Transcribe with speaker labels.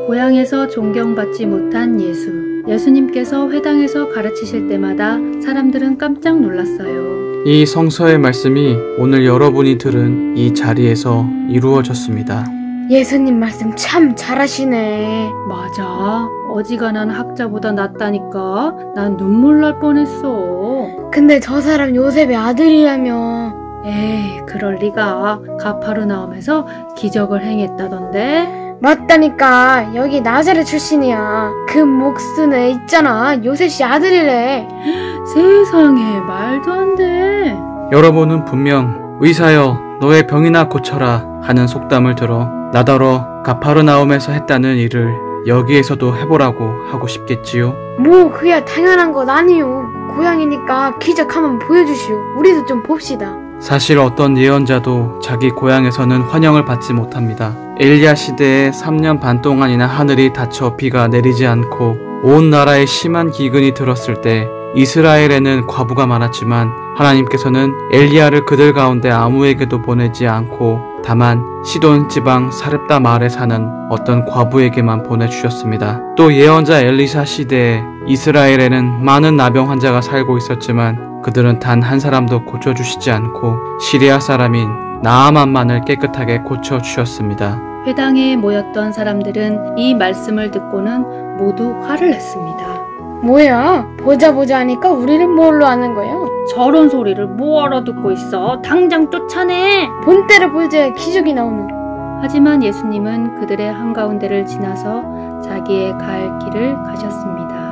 Speaker 1: 고향에서 존경받지 못한 예수. 예수님께서 회당에서 가르치실 때마다 사람들은 깜짝 놀랐어요.
Speaker 2: 이 성서의 말씀이 오늘 여러분이 들은 이 자리에서 이루어졌습니다.
Speaker 3: 예수님 말씀 참 잘하시네.
Speaker 1: 맞아. 어지간한 학자보다 낫다니까. 난 눈물 날 뻔했어.
Speaker 3: 근데 저 사람 요셉의 아들이라며.
Speaker 1: 에이, 그럴 리가. 가파르나움에서 기적을 행했다던데.
Speaker 3: 맞다니까. 여기 나사렛 출신이야. 그 목수는 애 있잖아. 요셉씨 아들이래.
Speaker 1: 세상에, 말도 안 돼.
Speaker 2: 여러분은 분명 의사여 너의 병이나 고쳐라 하는 속담을 들어 나더러 가파르나움에서 했다는 일을 여기에서도 해보라고 하고 싶겠지요.
Speaker 3: 뭐 그야 당연한 것 아니요. 고향이니까 기적 한번 보여주시오. 우리도 좀 봅시다.
Speaker 2: 사실 어떤 예언자도 자기 고향에서는 환영을 받지 못합니다. 엘리야 시대에 3년 반 동안이나 하늘이 닫혀 비가 내리지 않고 온 나라에 심한 기근이 들었을 때 이스라엘에는 과부가 많았지만 하나님께서는 엘리야를 그들 가운데 아무에게도 보내지 않고 다만 시돈 지방 사렙다 마을에 사는 어떤 과부에게만 보내주셨습니다. 또 예언자 엘리사 시대에 이스라엘에는 많은 나병 환자가 살고 있었지만 그들은 단 한 사람도 고쳐주시지 않고 시리아 사람인 나아만만을 깨끗하게 고쳐주셨습니다.
Speaker 1: 회당에 모였던 사람들은 이 말씀을 듣고는 모두 화를 냈습니다.
Speaker 3: 뭐야? 보자 하니까 우리를 뭘로 아는 거야?
Speaker 1: 저런 소리를 뭐 알아듣고 있어? 당장 쫓아내!
Speaker 3: 본때를 보여줘야 기적이 나오는.
Speaker 1: 하지만 예수님은 그들의 한가운데를 지나서 자기의 갈 길을 가셨습니다.